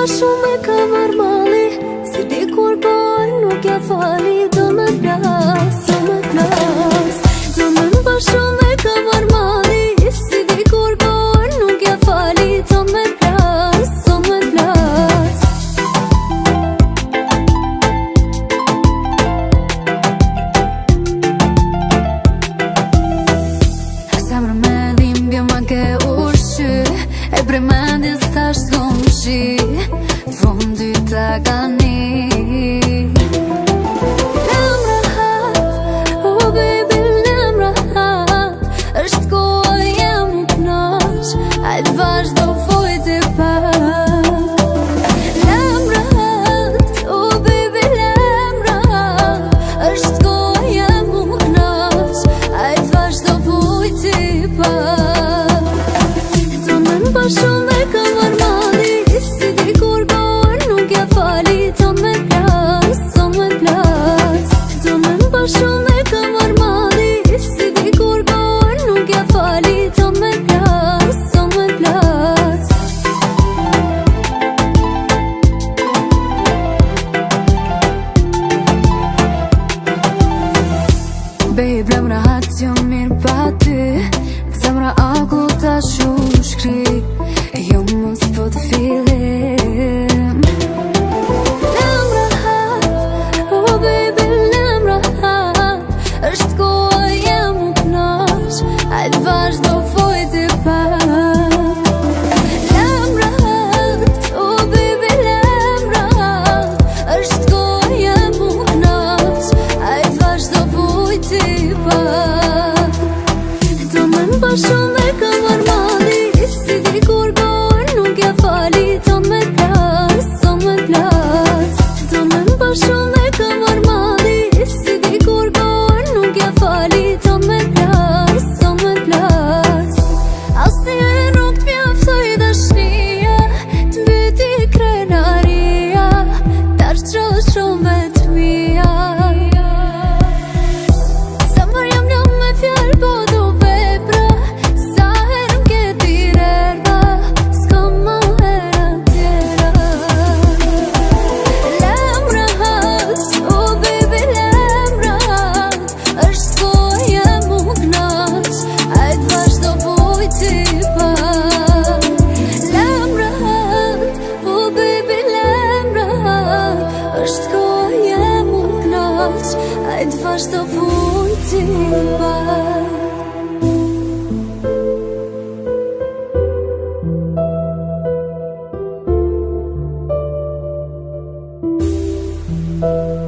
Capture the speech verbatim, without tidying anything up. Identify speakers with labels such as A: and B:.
A: shumë e ka marrë mali, si dikur boj nuk ja fali. Do me plas, do me plas, do me mba shumë e ka marrë mali, si dikur boj nuk ja fali. Do me plas, do me plas. Zemrë me dhimbje ma ke ushqy, e premendjes tash s'kom shi, fundi ta gani. Lem rahat, oh baby lem rahat, është koha jem u knaq, hajt vazhdo vojt e pak. Lem rahat, oh baby lem rahat, është koha jem u knaq, hajt vazhdo vojt e pak. Do me mba shumë e ka marrë mali, si dikur boj nuk ja fali. Do me plas, do me plas, do me mba shumë e ka marrë mali, si dikur boj nuk ja fali. Do me plas, do me plas. Babe, lem rahat jo mirë pa ty, zemra aku ta shu shkri, jo mos po të filim. Lem rahat, oh baby lem rahat, është koha jem u knaq, hajt vazhdo vojt e pak. Lem rahat, oh baby lem rahat, është koha jem u knaq, hajt vazhdo vojt e pak. Do me mba shumë e ka marrë mali, si dikur boj nuk ja fali. Do me plas, do me plas, do me mba shumë e ka marrë mali, si dikur boj nuk ja fali. Do me plas, do me plas. Asnjëherë nuk t'mjaftoi dashnia, t'mbyti krenaria, tash çosh shumë vetmia. Zemër jam lëm me fjalë po du vepra, sa herë m'ke dir erba, s'kam ma hera tjera. Lem rahat, oh baby lem rahat, është koha jem u knaq, hajt vazhdo vojt e pak. Lem rahat, oh baby lem rahat, është koha jem u knaq, hajt vazhdo vojt e pak.